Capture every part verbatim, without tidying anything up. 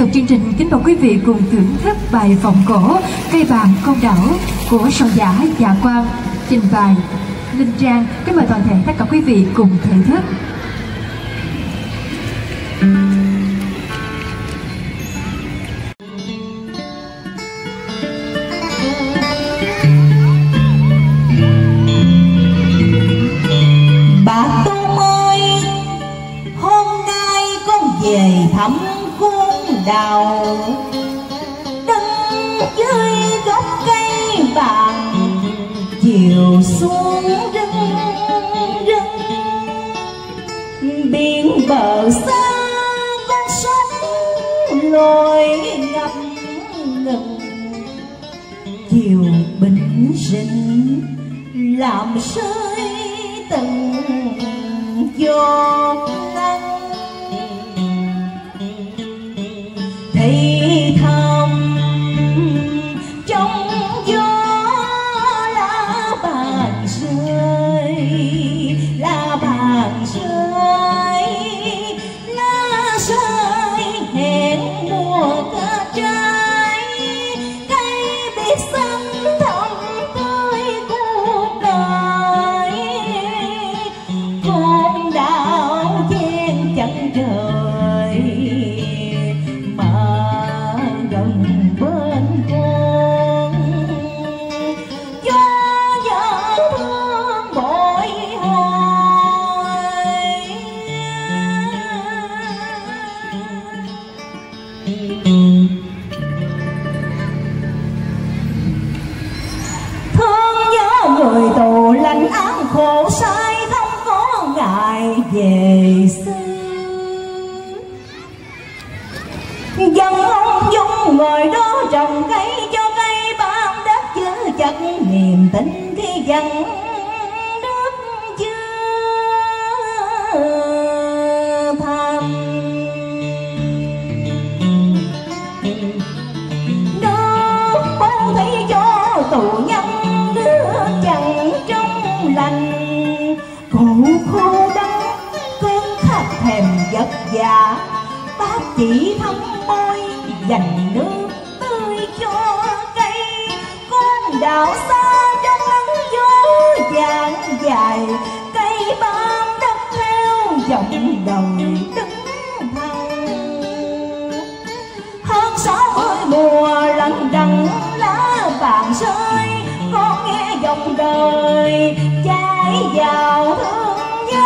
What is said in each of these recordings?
tục chương trình, kính mời quý vị cùng thưởng thức bài vọng cổ Cây Bàn Con Đảo của soạn giả Dạ Quang, trình bày Linh Trang. Kính mời toàn thể tất cả quý vị cùng thưởng thức. Bà Tôm ơi, hôm nay con về thăm con đào, đứng dưới gốc cây bàn, chiều xuống rưng rưng. Biển bờ xa con sông lội ngập ngừng, chiều bình rình làm rơi từng giọt nắng. Thì thầm trong gió lá bàn rơi, lá bàn rơi, lá rơi hẹn mùa cá trái. Cây biết xanh thầm tươi cuộc đời, con đào chen chân trời mà gần bên con. Cho vợ thương bội hồi, thương nhớ người tù lãnh án khổ sai, không có ngại về xưa. Dân ông dung ngồi đó trồng cây, cho cây bám đất giữ chặt niềm tin khi dân nước chưa thăm. Nước bố thí cho tù nhân, nước chẳng trong lành. Cụ khô đắng cơn khát thèm vất vả, bác chỉ thăm môi dành nước tươi cho cây. Con đào xa trong nắng gió vàng dài, cây bám đất theo dòng đời đứng thẳng. Hơn sáu mươi mùa lần đằng lá vàng rơi, con nghe dòng đời chảy vào thương nhớ.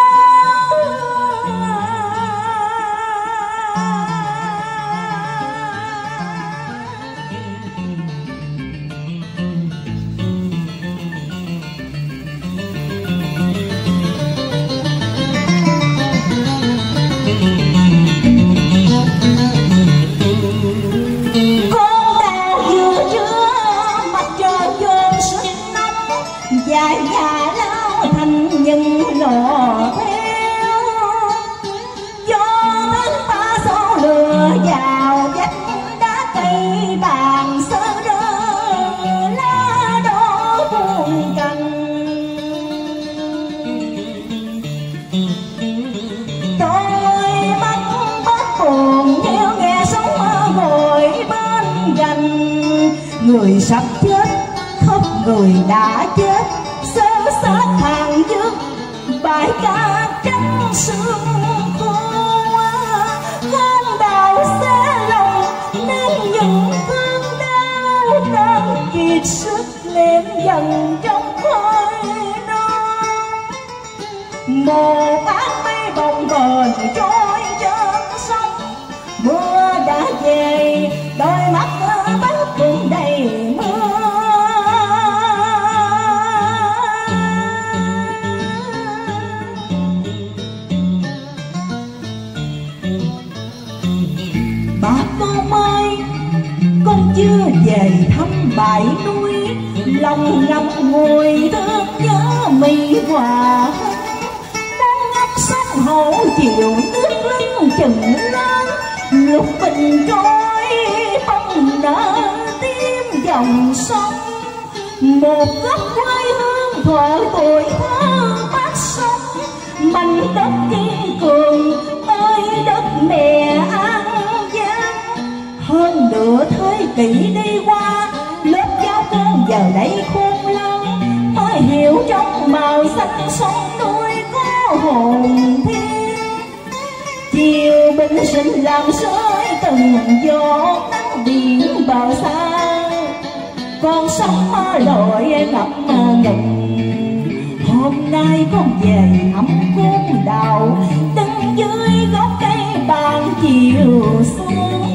Con đào vừa trưa mặt trời vô sức nóng, dài nhà lao thành những lò theo. Gió đến ba số lừa vào vách đá, cây bàn sơ rơ lá đỏ buồn cành. Tôi bắt bắt buồn theo nghe sống ngồi bên gành. Người sắp chết khóc người đã chết, sơ sát hàng dứt bài ca trắng sương khô. Con đào xa lòng nên những cơn đau đang kiệt sức nếm dần trong khói non. Một áng mây bồng bềnh trôi trên sông, mưa đã về đôi mắt bắt buồn đầy mưa. Bà Tôm ơi, con chưa về thăm bãi núi, lòng ngậm ngùi thương nhớ mi hòa. Đang ngắm sông Hổ chiều nước lưng chừng lớn, lúc bình trôi bông nở tim dòng sông. Một góc quê hương thuở tuổi thơ bát sông, mảnh đất kiên cường ơi đất mẹ An Giang. trong màu xanh sông núi có hồn thiên. Chiều bình sinh làm sới từng giọt nắng biển bờ xa, con sông lội ngập ngừng. Hôm nay con về thăm cuốn đào, đứng dưới gốc cây bàn chiều xuân.